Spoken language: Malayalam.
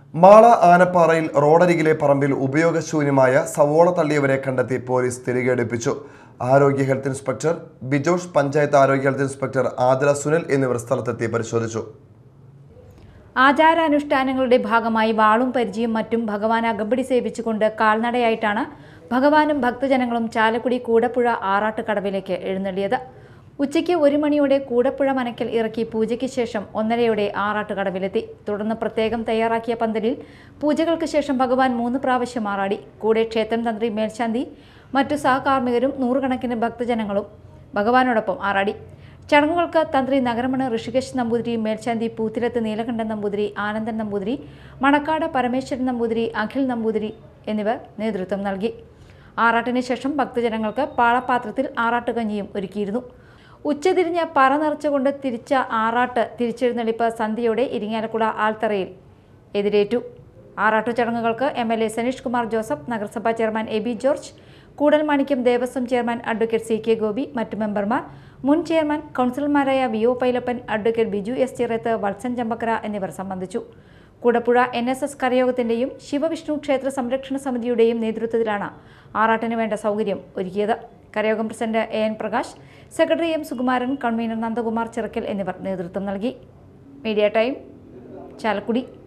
മാള ആനപ്പാറയിൽ റോഡരികിലെ പറമ്പിൽ ഉപയോഗശൂന്യമായ സവോള തള്ളിയവരെ കണ്ടെത്തി പോലീസ് തിരികെടുപ്പിച്ചു. ആരോഗ്യ ഹെൽത്ത് ഇൻസ്പെക്ടർ ബിജോഷ്, പഞ്ചായത്ത് ആരോഗ്യ ഹെൽത്ത് ഇൻസ്പെക്ടർ ആദില സുനിൽ എന്നിവർ സ്ഥലത്തെത്തി പരിശോധിച്ചു. ആചാരാനുഷ്ഠാനങ്ങളുടെ ഭാഗമായി വാളും പരിചയും മറ്റും ഭഗവാൻ അകമ്പടി സേവിച്ചുകൊണ്ട് കാൽനടയായിട്ടാണ് ഭഗവാനും ഭക്തജനങ്ങളും ചാലക്കുടി കൂടപ്പുഴ ആറാട്ടുകടവിലേക്ക് എഴുന്നള്ളിയത്. ഉച്ചയ്ക്ക് 1 മണിയോടെ കൂടപ്പുഴ മനക്കൽ ഇറക്കി പൂജയ്ക്ക് ശേഷം 1:30 ആറാട്ടുകടവിലെത്തി. തുടർന്ന് പ്രത്യേകം തയ്യാറാക്കിയ പന്തലിൽ പൂജകൾക്ക് ശേഷം ഭഗവാൻ 3 പ്രാവശ്യം ആറാടി. കൂടെ ക്ഷേത്രം തന്ത്രി മേൽശാന്തി, മറ്റു സഹകാർമ്മികരും നൂറുകണക്കിന് ഭക്തജനങ്ങളും ഭഗവാനോടൊപ്പം ആറാടി. ചടങ്ങുകൾക്ക് തന്ത്രി നഗരമണ് ഋഷികേശ് നമ്പൂതിരി, മേൽശാന്തി പൂത്തിലത്ത് നീലകണ്ഠൻ നമ്പൂതിരി, ആനന്ദൻ നമ്പൂതിരി, മണക്കാട് പരമേശ്വരൻ നമ്പൂതിരി, അഖിൽ നമ്പൂതിരി എന്നിവർ നേതൃത്വം നൽകി. ആറാട്ടിന് ശേഷം ഭക്തജനങ്ങൾക്ക് പാളപാത്രത്തിൽ ആറാട്ടുകഞ്ഞിയും ഒരുക്കിയിരുന്നു. ഉച്ചതിരിഞ്ഞ് പറ നിറച്ചുകൊണ്ട് തിരിച്ച ആറാട്ട് തിരിച്ചെഴുന്നള്ളിപ്പ് സന്ധ്യയോടെ ഇരിങ്ങാലക്കുട ആൽത്തറയിൽ എതിരേറ്റു. ആറാട്ടു ചടങ്ങുകൾക്ക് MLA സനീഷ് കുമാർ ജോസഫ്, നഗരസഭാ chairman AB George, Koodalmanikyam Devaswom chairman advocate CK Gopi, മറ്റു മെമ്പർമാർ, മുൻ ചെയർമാൻ കൗൺസിലർമാരായ VO Pailappan, advocate Biju S Chireth, Valsan Champakkara എന്നിവർ സംബന്ധിച്ചു. കൂടപ്പുഴ NSS കരയോഗത്തിന്റെയും ശിവവിഷ്ണു ക്ഷേത്ര സംരക്ഷണ സമിതിയുടെയും നേതൃത്വത്തിലാണ് ആറാട്ടിന് വേണ്ട സൗകര്യം ഒരുക്കിയത്. കരയോഗം president AN Prakash, secretary M Sukumaran, convener Nandakumar Chirakkal എന്നിവർ നേതൃത്വം നൽകി. Media time, Chalakudy.